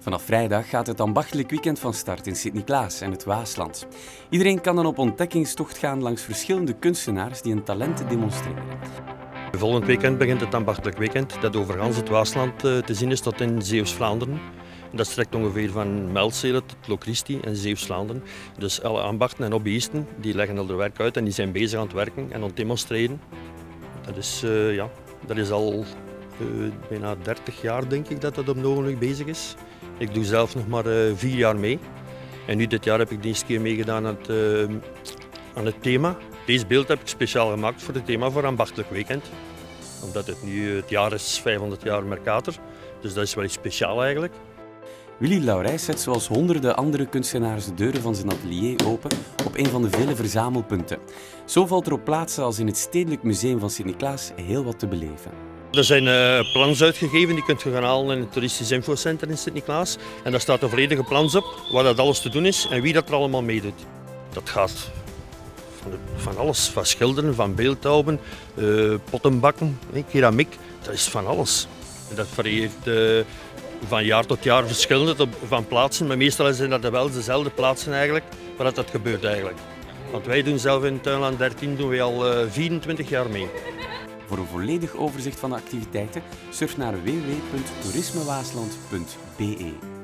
Vanaf vrijdag gaat het ambachtelijk weekend van start in Sint-Niklaas en het Waasland. Iedereen kan dan op ontdekkingstocht gaan langs verschillende kunstenaars die hun talenten demonstreren. Volgend weekend begint het ambachtelijk weekend dat over gans het Waasland te zien is tot in Zeeuws-Vlaanderen. Dat strekt ongeveer van Melzele tot Locristi en Zeeuws-Vlaanderen. Dus alle ambachten en hobbyisten die leggen al hun werk uit en die zijn bezig aan het werken en aan het demonstreren. Dat is al bijna 30 jaar denk ik dat op het ogenblik bezig is. Ik doe zelf nog maar 4 jaar mee. En nu dit jaar heb ik de eerste keer meegedaan aan het thema. Deze beeld heb ik speciaal gemaakt voor het thema voor ambachtelijk weekend. Omdat het nu het jaar is 500 jaar Mercator. Dus dat is wel iets speciaals eigenlijk. Willy Laurijs zet zoals honderden andere kunstenaars de deuren van zijn atelier open op een van de vele verzamelpunten. Zo valt er op plaatsen als in het Stedelijk Museum van Sint-Niklaas heel wat te beleven. Er zijn plans uitgegeven, die kunt je gaan halen in het Toeristisch Infocenter in Sint-Niklaas. En daar staat een volledige plans op, waar dat alles te doen is en wie dat er allemaal meedoet. Dat gaat van alles, van schilderen, van beeldhouwen, pottenbakken, keramiek, dat is van alles. En dat varieert van jaar tot jaar verschillend van plaatsen, maar meestal zijn dat wel dezelfde plaatsen eigenlijk, waar dat gebeurt eigenlijk. Want wij doen zelf in Tuinland 13 doen wij al 24 jaar mee. Voor een volledig overzicht van de activiteiten surf naar www.toerismewaasland.be.